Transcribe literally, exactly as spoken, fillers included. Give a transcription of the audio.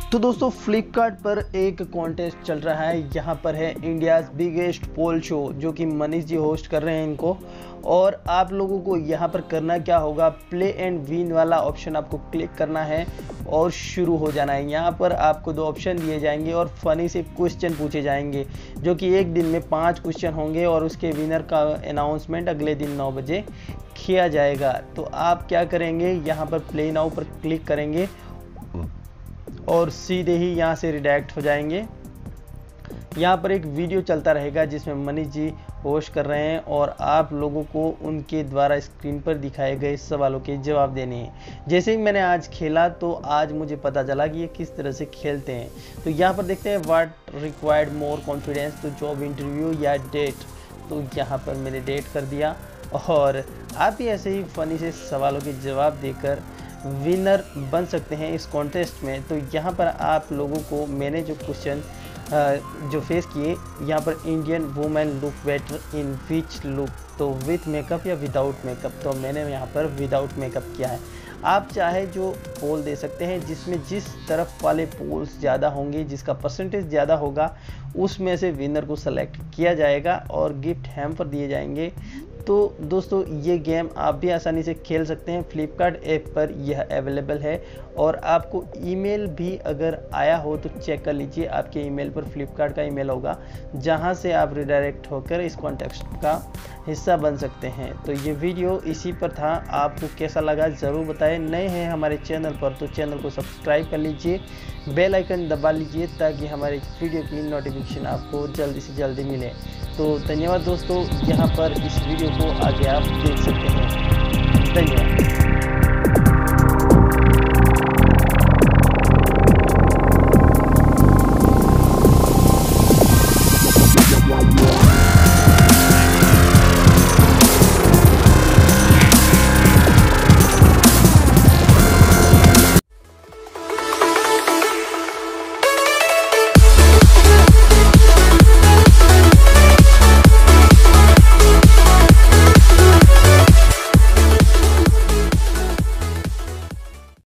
तो दोस्तों फ्लिपकार्ट पर एक कॉन्टेस्ट चल रहा है। यहाँ पर है इंडियाज़ बिगेस्ट पोल शो, जो कि मनीष जी होस्ट कर रहे हैं इनको। और आप लोगों को यहाँ पर करना क्या होगा, प्ले एंड विन वाला ऑप्शन आपको क्लिक करना है और शुरू हो जाना है। यहाँ पर आपको दो ऑप्शन दिए जाएंगे और फनी से क्वेश्चन पूछे जाएंगे, जो कि एक दिन में पाँच क्वेश्चन होंगे और उसके विनर का अनाउंसमेंट अगले दिन नौ बजे किया जाएगा। तो आप क्या करेंगे, यहाँ पर प्ले नाउ पर क्लिक करेंगे और सीधे ही यहाँ से रिडायरेक्ट हो जाएंगे। यहाँ पर एक वीडियो चलता रहेगा जिसमें मनीष जी होस्ट कर रहे हैं और आप लोगों को उनके द्वारा स्क्रीन पर दिखाए गए सवालों के जवाब देने हैं। जैसे ही मैंने आज खेला तो आज मुझे पता चला कि ये किस तरह से खेलते हैं। तो यहाँ पर देखते हैं what required more confidence to job interview या डेट। तो यहाँ पर मैंने डेट कर दिया और आप भी ऐसे ही फनी से सवालों के जवाब देकर विनर बन सकते हैं इस कॉन्टेस्ट में। तो यहाँ पर आप लोगों को मैंने जो क्वेश्चन जो फेस किए, यहाँ पर Indian women look better in which look, तो विथ मेकअप या विदाउट मेकअप। तो मैंने यहाँ पर विदाउट मेकअप किया है। आप चाहे जो पोल दे सकते हैं जिसमें जिस तरफ वाले पोल्स ज़्यादा होंगे, जिसका परसेंटेज ज़्यादा होगा, उसमें से विनर को सेलेक्ट किया जाएगा और गिफ्ट हैम्पर दिए जाएंगे। तो दोस्तों ये गेम आप भी आसानी से खेल सकते हैं। फ्लिपकार्ट ऐप पर यह अवेलेबल है और आपको ईमेल भी अगर आया हो तो चेक कर लीजिए। आपके ईमेल पर फ्लिपकार्ट का ईमेल होगा, जहां से आप रिडायरेक्ट होकर इस कॉन्टेस्ट का हिस्सा बन सकते हैं। तो ये वीडियो इसी पर था। आपको कैसा लगा ज़रूर बताएं। नए हैं हमारे चैनल पर तो चैनल को सब्सक्राइब कर लीजिए, बेल आइकन दबा लीजिए ताकि हमारे वीडियो की नोटिफिकेशन आपको जल्दी से जल्दी मिले। तो धन्यवाद दोस्तों। यहाँ पर इस वीडियो को आगे आप देख सकते हैं। धन्यवाद।